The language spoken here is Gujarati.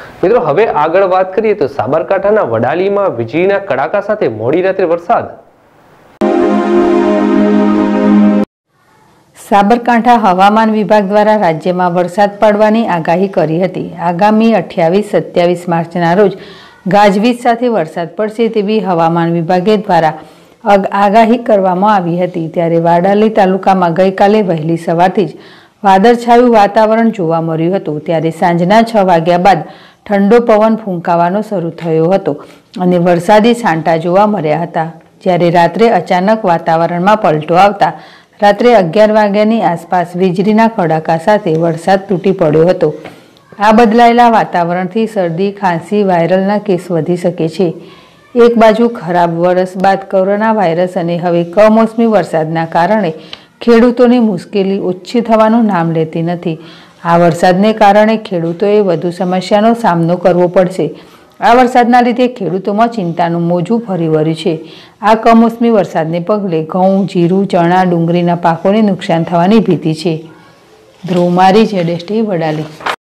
મિત્રો હવે આગળ વાત કરીએ તો સાબરકાંઠાના વડાલીમાં વીજળીના કડાકા સાથે મોડી રાત્રે વરસાદ। સાબરકાંઠા હવામાન વિભાગ દ્વારા રાજ્યમાં વરસાદ પડવાની આગાહી કરી હતી। આગામી 28-27 માર્ચના રોજ ગાજવીજ સાથે વરસાદ પડશે તેવી હવામાન વિભાગે દ્વારા આગાહી કરવામાં આવી હતી। ત્યારે વડાલી તાલુકામાં ગઈકાલે વહેલી સવારથી જ વાદળછાયું વાતાવરણ જોવા મળ્યું હતું। ત્યારે સાંજના 6 વાગ્યા બાદ ઠંડો પવન ફૂંકાવાનો શરૂ થયો હતો અને વરસાદી છાંટા જોવા મળ્યા હતા। જ્યારે રાત્રે અચાનક વાતાવરણમાં પલટો આવતા રાત્રે 11 વાગ્યાની આસપાસ વીજળીના કડાકા સાથે વરસાદ તૂટી પડ્યો હતો। આ બદલાયેલા વાતાવરણથી શરદી, ખાંસી, વાયરલના કેસ વધી શકે છે। એક બાજુ ખરાબ વરસ બાદ કોરોના વાયરસ અને હવે કમોસમી વરસાદના કારણે ખેડૂતોની મુશ્કેલી ઓછી થવાનું નામ લેતી નથી। આ વરસાદને કારણે ખેડૂતોએ વધુ સમસ્યાનો સામનો કરવો પડશે। આ વરસાદના લીધે ખેડૂતોમાં ચિંતાનું મોજું ફરી વળ્યું છે। આ કમોસમી વરસાદને પગલે ઘઉં, જીરું, ચણા, ડુંગળીના પાકોને નુકસાન થવાની ભીતિ છે। ધ્રુવ મારી ZST વડાલી।